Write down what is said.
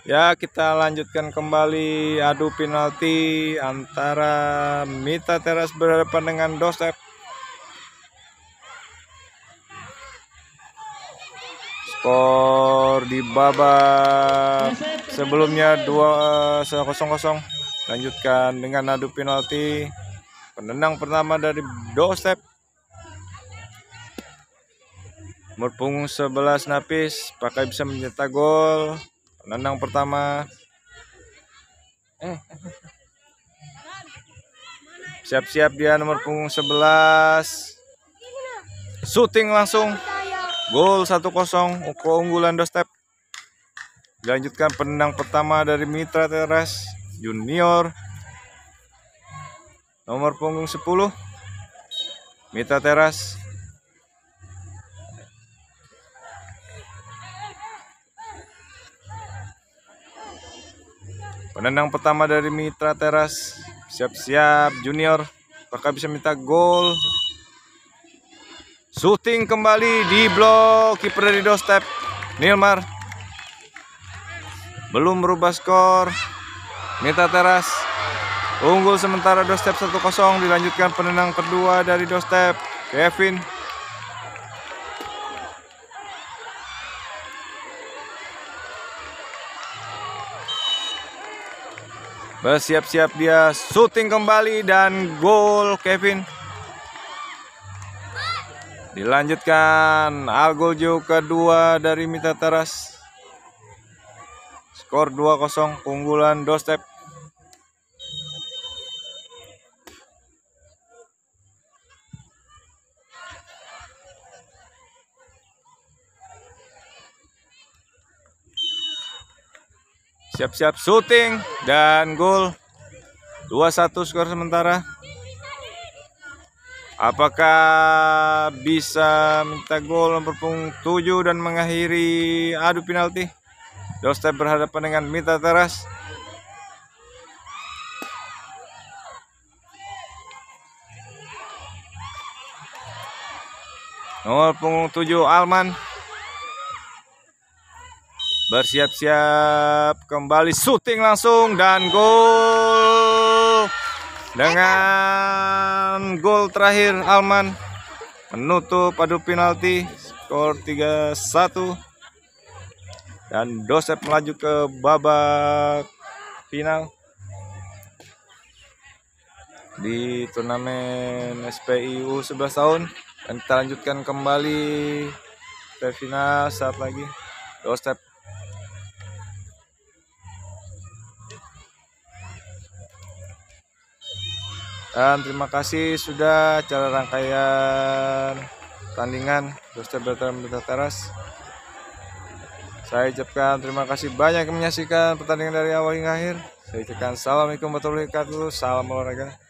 Ya, kita lanjutkan kembali adu penalti antara Mitra Teras berhadapan dengan Doorstep. Skor di babak sebelumnya 2-0. Lanjutkan dengan adu penalti. Penendang pertama dari Doorstep. Nomor punggung 11 Nafis, pakai bisa mencetak gol. Penendang pertama. Siap-siap dia nomor punggung 11. Shooting langsung. Gol 1-0 keunggulan Doorstep. Dilanjutkan penendang pertama dari Mitra Teras Junior. Nomor punggung 10 Mitra Teras. Penendang pertama dari Mitra Teras. Siap-siap Junior. Apakah bisa minta gol? Shooting kembali di blok kiper dari Doorstep, Nilmar. Belum berubah skor. Mitra Teras unggul sementara Doorstep 1-0. Dilanjutkan penendang kedua dari Doorstep, Kevin. Bersiap-siap dia, shooting kembali dan gol Kevin. Dilanjutkan Algojo kedua dari Mitra Teras. Skor 2-0 keunggulan Doorstep. Siap-siap shooting dan gol. 2-1 skor sementara. Apakah bisa minta gol nomor punggung 7 dan mengakhiri adu penalti? Doorstep berhadapan dengan Mitra Teras. Nomor punggung 7 Alman. Bersiap-siap kembali, shooting langsung dan gol. Dengan gol terakhir Alman menutup adu penalti, skor 3-1. Dan Doorstep melaju ke babak final di turnamen SPIU 11 tahun. Dan kita lanjutkan kembali ke final saat lagi. Doorstep. Dan terima kasih sudah acara rangkaian pertandingan Doorstep bertemu Mitra Teras. Saya ucapkan terima kasih banyak yang menyaksikan pertandingan dari awal hingga akhir. Saya ucapkan assalamualaikum warahmatullahi wabarakatuh. Salam olahraga.